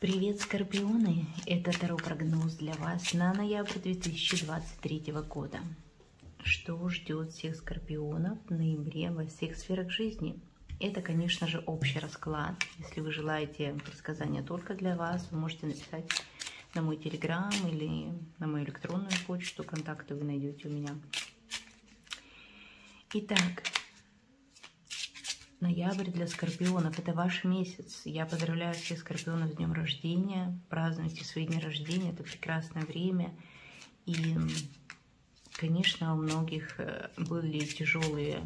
Привет, Скорпионы! Это Таро-прогноз для вас на ноябрь 2023 года. Что ждет всех Скорпионов в ноябре во всех сферах жизни? Это, конечно же, общий расклад. Если вы желаете предсказания только для вас, вы можете написать на мой телеграм или на мою электронную почту. Контакты вы найдете у меня. Итак, ноябрь для Скорпионов – это ваш месяц. Я поздравляю всех Скорпионов с днем рождения. Празднуйте свои дни рождения, это прекрасное время. И, конечно, у многих были тяжелый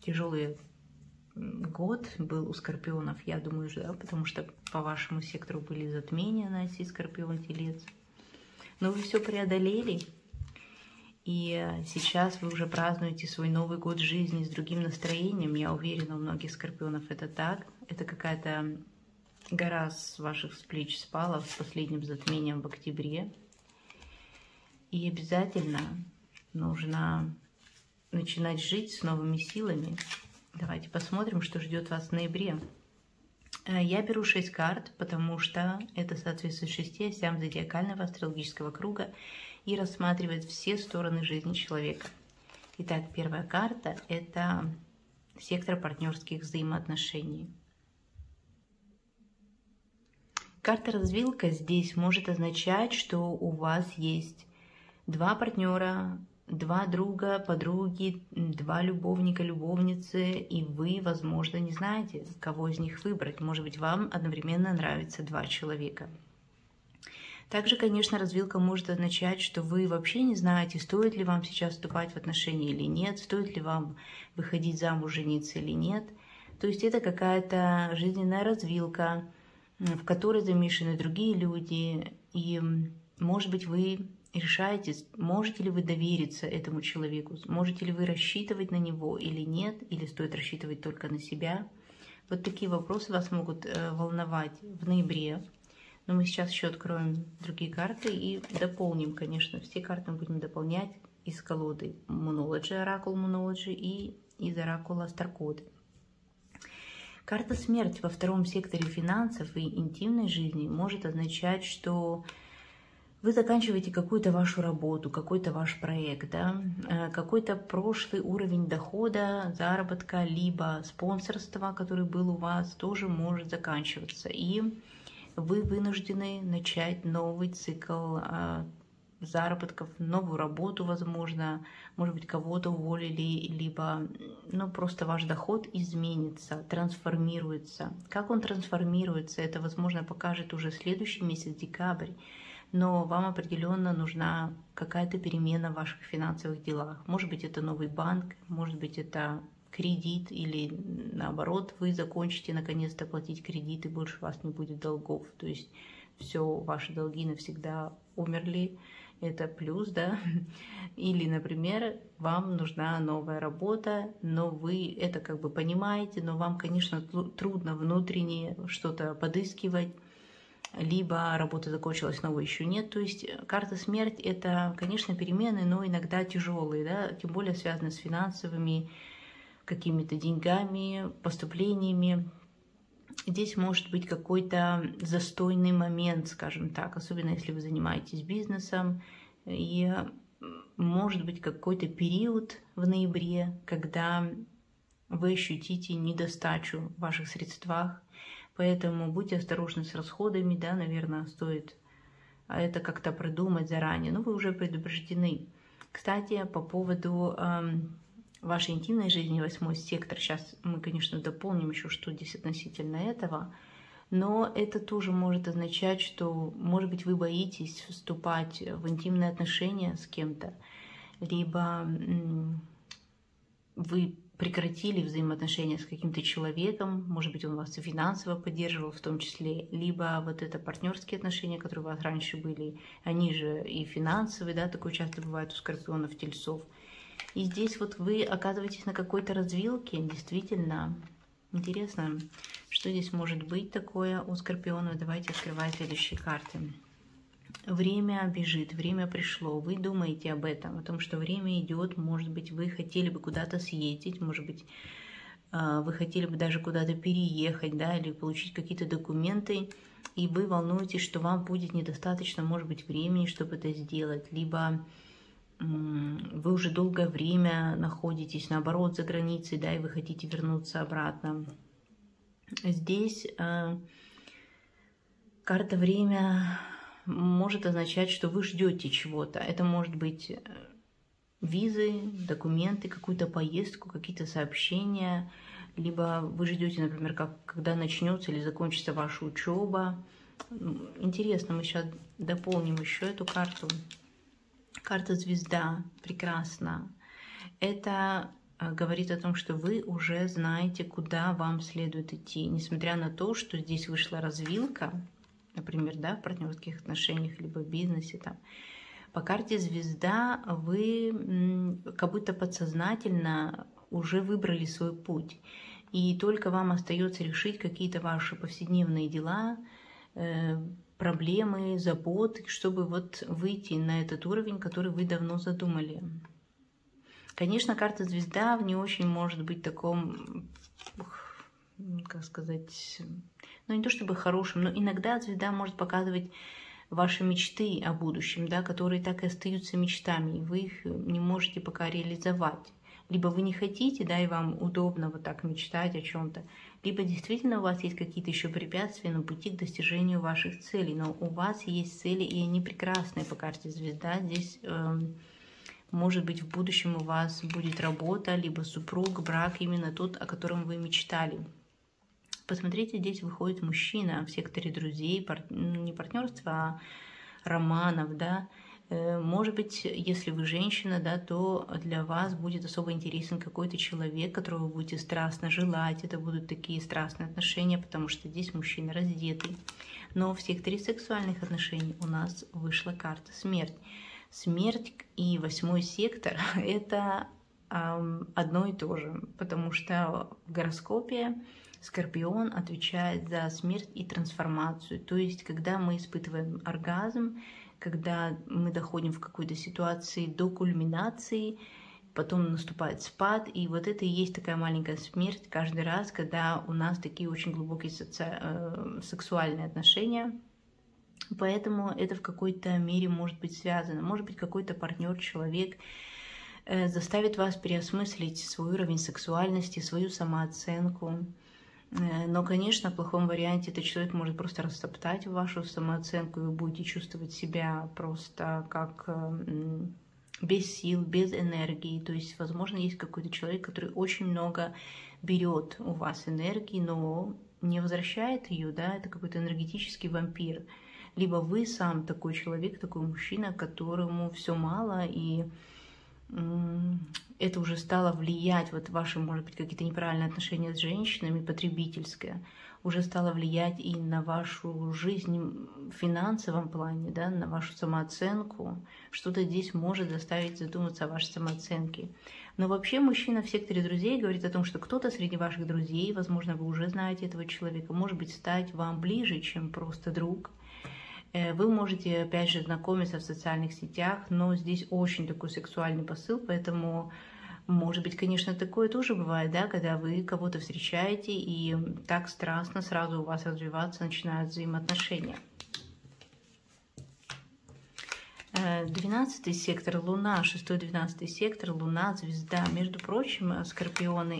год был у Скорпионов, я думаю, да, потому что по вашему сектору были затмения на оси Скорпион-Телец. Но вы все преодолели. И сейчас вы уже празднуете свой Новый год жизни с другим настроением. Я уверена, у многих Скорпионов это так. Это какая-то гора с ваших плеч спала с последним затмением в октябре. И обязательно нужно начинать жить с новыми силами. Давайте посмотрим, что ждет вас в ноябре. Я беру 6 карт, потому что это соответствует 6 осям зодиакального астрологического круга и рассматривает все стороны жизни человека. Итак, первая карта – это сектор партнерских взаимоотношений. Карта-развилка здесь может означать, что у вас есть два партнера, два друга, подруги, два любовника, любовницы, и вы, возможно, не знаете, кого из них выбрать. Может быть, вам одновременно нравится два человека. Также, конечно, развилка может означать, что вы вообще не знаете, стоит ли вам сейчас вступать в отношения или нет, стоит ли вам выходить замуж, жениться или нет. То есть это какая-то жизненная развилка, в которой замешаны другие люди, и, может быть, вы решаете, можете ли вы довериться этому человеку, можете ли вы рассчитывать на него или нет, или стоит рассчитывать только на себя. Вот такие вопросы вас могут волновать в ноябре. Но мы сейчас еще откроем другие карты и дополним, конечно, все карты мы будем дополнять из колоды Moonology, Оракул Moonology и из Оракула Старкоды. Карта смерть во втором секторе финансов и интимной жизни может означать, что вы заканчиваете какую-то вашу работу, какой-то ваш проект, да? Какой-то прошлый уровень дохода, заработка, либо спонсорства, который был у вас, тоже может заканчиваться. И вы вынуждены начать новый цикл заработков, новую работу, возможно, может быть, кого-то уволили, либо просто ваш доход изменится, трансформируется. Как он трансформируется, это, возможно, покажет уже следующий месяц, декабрь, но вам определенно нужна какая-то перемена в ваших финансовых делах. Может быть, это новый банк, может быть, это кредит, или наоборот, вы закончите наконец-то платить кредит, и больше у вас не будет долгов. То есть все, ваши долги навсегда умерли, это плюс, да. Или, например, вам нужна новая работа, но вы это как бы понимаете, но вам, конечно, трудно внутренне что-то подыскивать, либо работа закончилась, новой еще нет. То есть карта смерть – это, конечно, перемены, но иногда тяжелые, да, тем более связаны с финансовыми какими-то деньгами, поступлениями. Здесь может быть какой-то застойный момент, скажем так, особенно если вы занимаетесь бизнесом. И может быть какой-то период в ноябре, когда вы ощутите недостачу в ваших средствах. Поэтому будьте осторожны с расходами, да, наверное, стоит это как-то продумать заранее. Но вы уже предупреждены. Кстати, по поводу вашей интимной жизни, 8-й сектор. Сейчас мы, конечно, дополним еще, что здесь относительно этого. Но это тоже может означать, что, может быть, вы боитесь вступать в интимные отношения с кем-то, либо вы прекратили взаимоотношения с каким-то человеком, может быть, он вас финансово поддерживал в том числе, либо вот это партнерские отношения, которые у вас раньше были, они же и финансовые, да, такое часто бывает у скорпионов, тельцов. И здесь вот вы оказываетесь на какой-то развилке, действительно интересно, что здесь может быть такое у скорпионов. Давайте открывать следующие карты. Время бежит, время пришло, вы думаете об этом, о том, что время идет, может быть, вы хотели бы куда-то съездить, может быть, вы хотели бы даже куда-то переехать, да, или получить какие-то документы, и вы волнуетесь, что вам будет недостаточно, может быть, времени, чтобы это сделать, либо вы уже долгое время находитесь, наоборот, за границей, да, и вы хотите вернуться обратно. Здесь карта «Время» может означать, что вы ждете чего-то. Это может быть визы, документы, какую-то поездку, какие-то сообщения, либо вы ждете, например, когда начнется или закончится ваша учеба. Интересно, мы сейчас дополним еще эту карту. Карта «Звезда» прекрасна. Это говорит о том, что вы уже знаете, куда вам следует идти. Несмотря на то, что здесь вышла развилка, например, да, в партнерских отношениях, либо в бизнесе, там, по карте «Звезда» вы как будто подсознательно уже выбрали свой путь. И только вам остается решить какие-то ваши повседневные дела, проблемы, заботы, чтобы вот выйти на этот уровень, который вы давно задумали. Конечно, карта «Звезда» в не очень может быть таком, как сказать, ну не то чтобы хорошим, но иногда звезда может показывать ваши мечты о будущем, да, которые так и остаются мечтами, и вы их не можете пока реализовать. Либо вы не хотите, да, и вам удобно вот так мечтать о чем-то, либо действительно у вас есть какие-то еще препятствия на пути к достижению ваших целей, но у вас есть цели, и они прекрасные по карте «Звезда». Здесь, может быть, в будущем у вас будет работа, либо супруг, брак, именно тот, о котором вы мечтали. Посмотрите, здесь выходит мужчина в секторе друзей, не партнерства, а романов, да. Может быть, если вы женщина, да, то для вас будет особо интересен какой-то человек, которого вы будете страстно желать. Это будут такие страстные отношения, потому что здесь мужчина раздетый. Но в секторе сексуальных отношений у нас вышла карта «Смерть». Смерть и 8-й сектор – это одно и то же, потому что в гороскопе Скорпион отвечает за смерть и трансформацию. То есть, когда мы испытываем оргазм, когда мы доходим в какой-то ситуации до кульминации, потом наступает спад, и вот это и есть такая маленькая смерть каждый раз, когда у нас такие очень глубокие сексуальные отношения. Поэтому это в какой-то мере может быть связано. Может быть, какой-то партнер, человек заставит вас переосмыслить свой уровень сексуальности, свою самооценку. Но, конечно, в плохом варианте этот человек может просто растоптать вашу самооценку, и вы будете чувствовать себя просто как без сил, без энергии. То есть, возможно, есть какой-то человек, который очень много берет у вас энергии, но не возвращает ее, да, это какой-то энергетический вампир. Либо вы сам такой человек, такой мужчина, которому все мало, и это уже стало влиять, вот ваши, может быть, какие-то неправильные отношения с женщинами, потребительское, уже стало влиять и на вашу жизнь в финансовом плане, да, на вашу самооценку. Что-то здесь может заставить задуматься о вашей самооценке. Но вообще мужчина в секторе друзей говорит о том, что кто-то среди ваших друзей, возможно, вы уже знаете этого человека, может быть, стать вам ближе, чем просто друг. Вы можете, опять же, знакомиться в социальных сетях, но здесь очень такой сексуальный посыл, поэтому, может быть, конечно, такое тоже бывает, да, когда вы кого-то встречаете, и так страстно сразу у вас развиваться начинают взаимоотношения. 12-й сектор Луна, 6-12 сектор Луна, звезда. Между прочим, Скорпионы,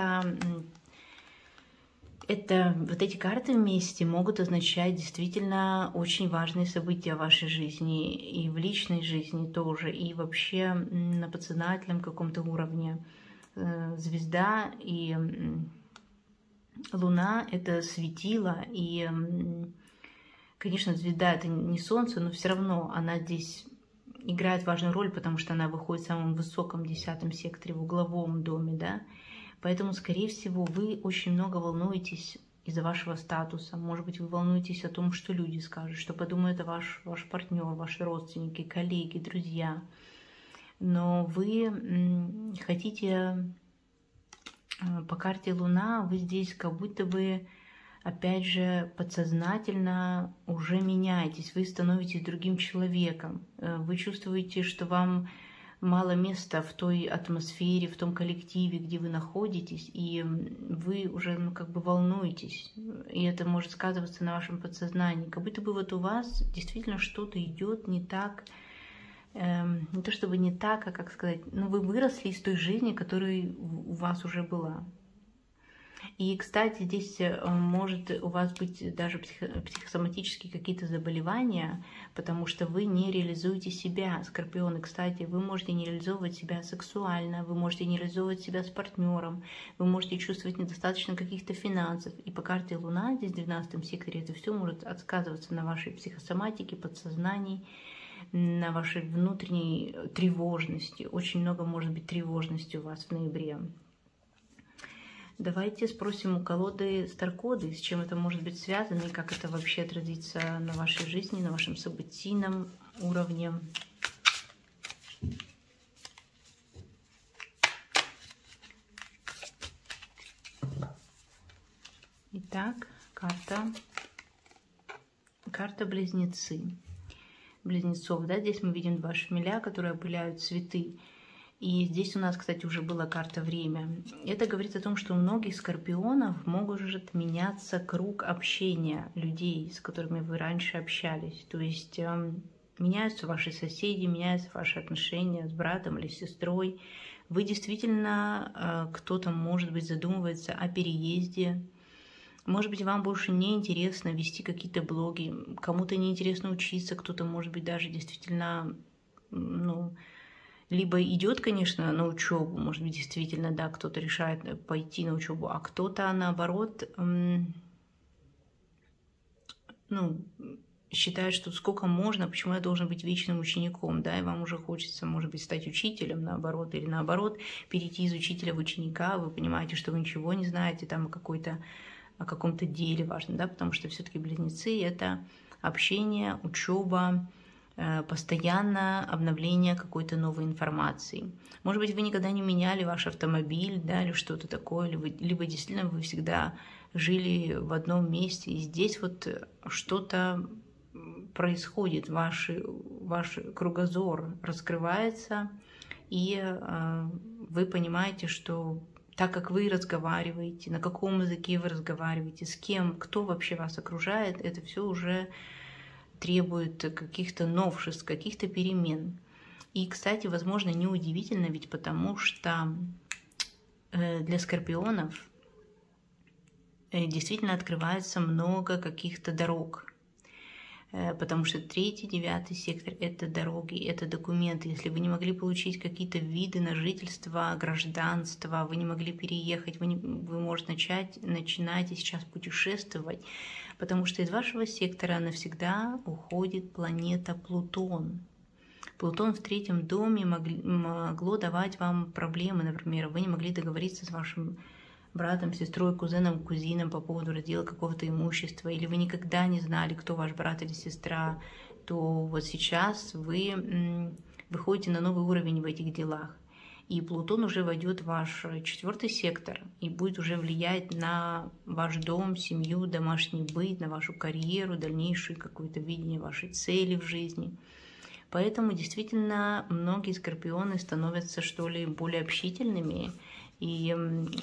это вот эти карты вместе могут означать действительно очень важные события в вашей жизни, и в личной жизни тоже, и вообще на подсознательном каком-то уровне. Звезда и Луна — это светило, и, конечно, звезда — это не Солнце, но все равно она здесь играет важную роль, потому что она выходит в самом высоком 10-м секторе, в угловом доме, да. Поэтому, скорее всего, вы очень много волнуетесь из-за вашего статуса. Может быть, вы волнуетесь о том, что люди скажут, что подумают о ваш партнер, ваши родственники, коллеги, друзья. Но вы хотите, по карте Луна, вы здесь как будто бы, опять же, подсознательно уже меняетесь, вы становитесь другим человеком. Вы чувствуете, что вам мало места в той атмосфере, в том коллективе, где вы находитесь, и вы уже как бы волнуетесь, и это может сказываться на вашем подсознании, как будто бы вот у вас действительно что-то идет не так, не то чтобы не так, а как сказать, ну вы выросли из той жизни, которая у вас уже была. И, кстати, здесь может у вас быть даже психосоматические какие-то заболевания, потому что вы не реализуете себя, скорпионы. Кстати, вы можете не реализовывать себя сексуально, вы можете не реализовывать себя с партнером, вы можете чувствовать недостаточно каких-то финансов. И по карте Луна, здесь в 12 секторе, это все может отсказываться на вашей психосоматике, подсознании, на вашей внутренней тревожности. Очень много может быть тревожности у вас в ноябре. Давайте спросим у колоды Старкоды, с чем это может быть связано и как это вообще отразится на вашей жизни, на вашем событийном уровне. Итак, карта Близнецы. Близнецов, да, здесь мы видим два шмеля, которые опыляют цветы. И здесь у нас, кстати, уже была карта «Время». Это говорит о том, что у многих скорпионов может меняться круг общения людей, с которыми вы раньше общались. То есть меняются ваши соседи, меняются ваши отношения с братом или сестрой. Вы действительно, кто-то, может быть, задумывается о переезде. Может быть, вам больше не интересно вести какие-то блоги, кому-то неинтересно учиться, кто-то, может быть, даже действительно, ну, либо идет, конечно, на учебу, может быть, действительно, да, кто-то решает пойти на учебу, а кто-то, наоборот, ну, считает, что сколько можно, почему я должен быть вечным учеником, да, и вам уже хочется, может быть, стать учителем, наоборот, или наоборот, перейти из учителя в ученика, вы понимаете, что вы ничего не знаете там о каком-то деле важном, да, потому что все-таки близнецы — это общение, учеба, постоянно обновление какой-то новой информации. Может быть, вы никогда не меняли ваш автомобиль, да, или что-то такое, либо действительно вы всегда жили в одном месте, и здесь вот что-то происходит, ваш кругозор раскрывается, и вы понимаете, что так как вы разговариваете, на каком языке вы разговариваете, с кем, кто вообще вас окружает, это все уже требует каких-то новшеств, каких-то перемен. И, кстати, возможно, неудивительно, ведь потому что для скорпионов действительно открывается много каких-то дорог. Потому что 3-й, 9-й сектор — это дороги, это документы. Если вы не могли получить какие-то виды на жительство, гражданство, вы не могли переехать, вы можете начинать сейчас путешествовать, потому что из вашего сектора навсегда уходит планета Плутон. Плутон в 3-м доме могло давать вам проблемы, например, вы не могли договориться с вашим братом, сестрой, кузеном, кузином по поводу раздела какого-то имущества, или вы никогда не знали, кто ваш брат или сестра, то вот сейчас вы выходите на новый уровень в этих делах. И Плутон уже войдет в ваш 4-й сектор и будет уже влиять на ваш дом, семью, домашний быт, на вашу карьеру, дальнейшее какое-то видение вашей цели в жизни. Поэтому действительно многие скорпионы становятся, что ли, более общительными, и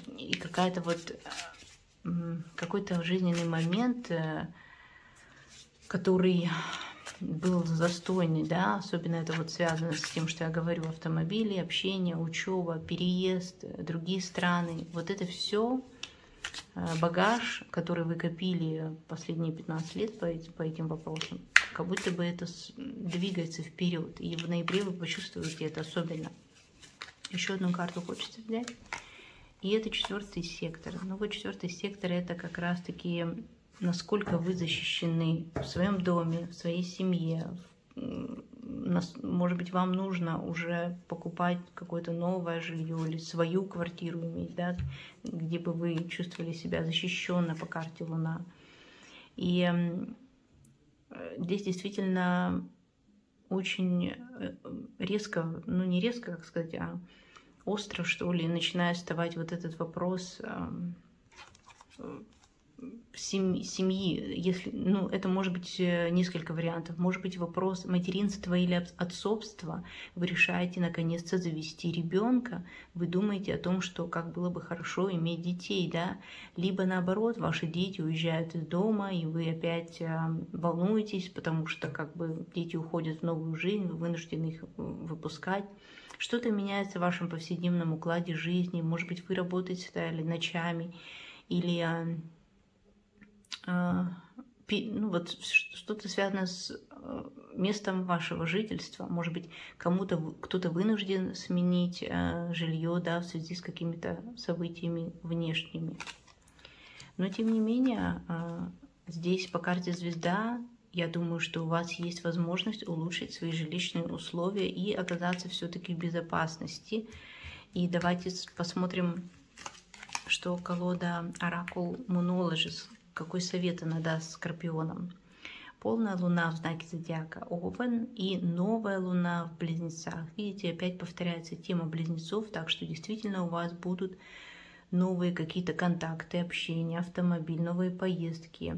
какой-то жизненный момент, который был застойный, да, особенно это вот связано с тем, что я говорю, автомобили, общение, учеба, переезд, другие страны. Вот это все багаж, который вы копили последние 15 лет по этим вопросам, как будто бы это двигается вперед. И в ноябре вы почувствуете это особенно. Еще одну карту хочется взять. И это 4-й сектор. Ну вот 4-й сектор — это как раз-таки насколько вы защищены в своем доме, в своей семье. Может быть, вам нужно уже покупать какое-то новое жилье или свою квартиру иметь, да, где бы вы чувствовали себя защищенно по карте Луна. И здесь действительно очень резко, ну не резко, как сказать, а остро, что ли, начинает вставать вот этот вопрос семьи, если, ну, это может быть несколько вариантов, может быть вопрос материнства или отцовства, вы решаете наконец-то завести ребенка, вы думаете о том, что как было бы хорошо иметь детей, да, либо наоборот, ваши дети уезжают из дома, и вы опять волнуетесь, потому что как бы дети уходят в новую жизнь, вы вынуждены их выпускать. Что-то меняется в вашем повседневном укладе жизни, может быть, вы работаете ночами, или ну, вот что-то связано с местом вашего жительства. Может быть, кто-то вынужден сменить жилье, да, в связи с какими-то событиями внешними. Но, тем не менее, здесь по карте звезда, я думаю, что у вас есть возможность улучшить свои жилищные условия и оказаться все-таки в безопасности. И давайте посмотрим, что колода Oracle Moonologist, какой совет она даст скорпионам. Полная луна в знаке зодиака Овен и новая луна в Близнецах. Видите, опять повторяется тема близнецов, так что действительно у вас будут новые какие-то контакты, общение, автомобиль, новые поездки.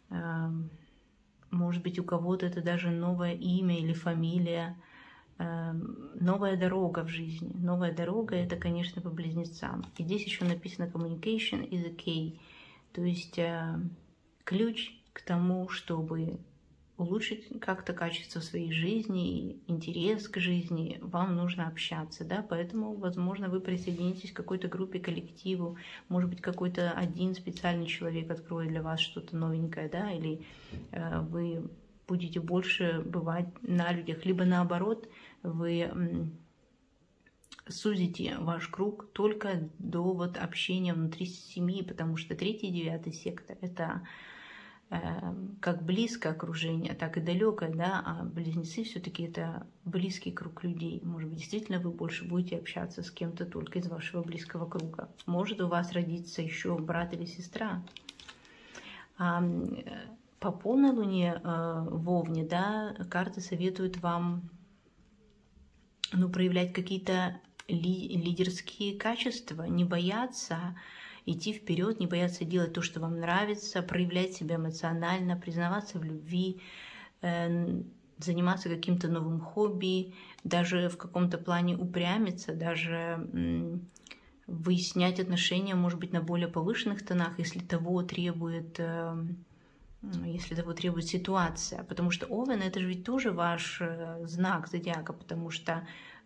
Может быть, у кого-то это даже новое имя или фамилия. Новая дорога в жизни. Новая дорога — это, конечно, по близнецам. И здесь еще написано communication is a key. То есть ключ к тому, чтобы улучшить как-то качество своей жизни, интерес к жизни, вам нужно общаться, да, поэтому, возможно, вы присоединитесь к какой-то группе, коллективу, может быть, какой-то один специальный человек откроет для вас что-то новенькое, да, или вы будете больше бывать на людях, либо наоборот, вы сузите ваш круг только до вот общения внутри семьи, потому что 3-й и 9-й сектор — это как близкое окружение, так и далекое, да, а близнецы все-таки это близкий круг людей. Может быть, действительно вы больше будете общаться с кем-то только из вашего близкого круга. Может у вас родится еще брат или сестра. По полной луне в Овне, да, карты советуют вам, ну, проявлять какие-то лидерские качества, не бояться идти вперед, не бояться делать то, что вам нравится, проявлять себя эмоционально, признаваться в любви, заниматься каким-то новым хобби, даже в каком-то плане упрямиться, даже выяснять отношения, может быть, на более повышенных тонах, если того требует ситуация. Потому что Овен — это же ведь тоже ваш знак зодиака, потому что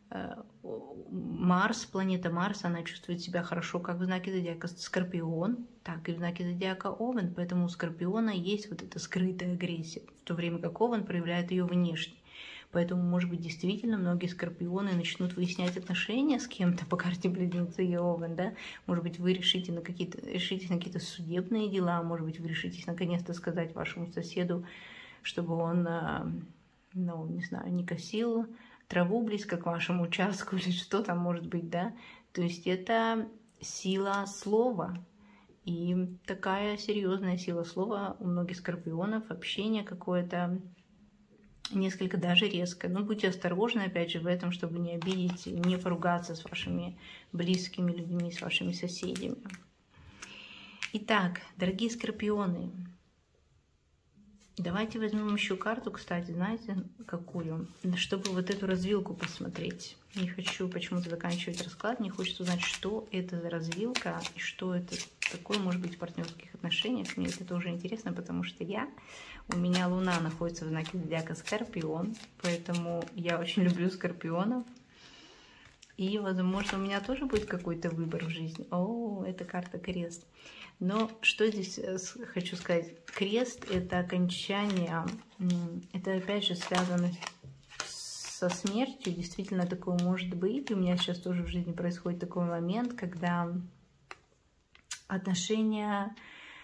Марс, планета Марс, она чувствует себя хорошо как в знаке зодиака Скорпион, так и в знаке зодиака Овен, поэтому у Скорпиона есть вот эта скрытая агрессия, в то время как Овен проявляет ее внешне. Поэтому, может быть, действительно многие скорпионы начнут выяснять отношения с кем-то по карте Близнецы и Овен, да? Может быть, вы решитесь на какие-то судебные дела, может быть, вы решитесь наконец-то сказать вашему соседу, чтобы он, ну, не знаю, не косил траву близко к вашему участку или что там может быть, да? То есть это сила слова. И такая серьезная сила слова у многих скорпионов, общение какое-то несколько даже резко. Но будьте осторожны, опять же, в этом, чтобы не обидеть, не поругаться с вашими близкими людьми, с вашими соседями. Итак, дорогие скорпионы, давайте возьмем еще карту, кстати, знаете, какую? Чтобы вот эту развилку посмотреть. Не хочу почему-то заканчивать расклад, мне хочется узнать, что это за развилка и что это такое может быть в партнерских отношениях. Мне это тоже интересно, потому что у меня Луна находится в знаке зодиака Скорпион, поэтому я очень люблю скорпионов. И, возможно, у меня тоже будет какой-то выбор в жизни. О, это карта Крест. Но что здесь хочу сказать? Крест — это окончание, это опять же связано со смертью. Действительно, такое может быть. У меня сейчас тоже в жизни происходит такой момент, когда отношения...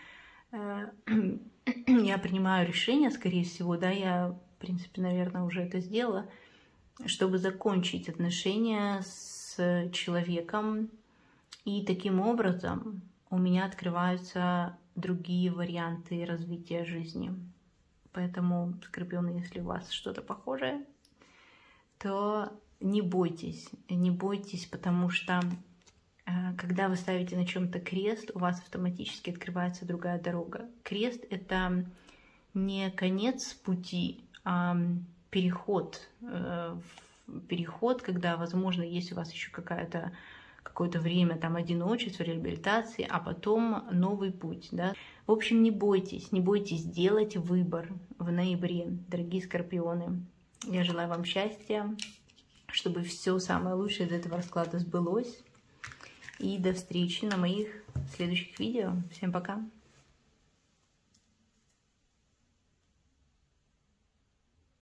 Я принимаю решение, скорее всего, да, я, в принципе, наверное, уже это сделала, чтобы закончить отношения с человеком. И таким образом у меня открываются другие варианты развития жизни. Поэтому, скорпионы, если у вас что-то похожее, то не бойтесь, потому что Когда вы ставите на чем-то крест, у вас автоматически открывается другая дорога. Крест — это не конец пути, а переход. Переход, когда, возможно, есть у вас еще какое-то время там одиночества, реабилитации, а потом новый путь. Да? В общем, не бойтесь делать выбор в ноябре, дорогие скорпионы. Я желаю вам счастья, чтобы все самое лучшее из этого расклада сбылось. И до встречи на моих следующих видео. Всем пока!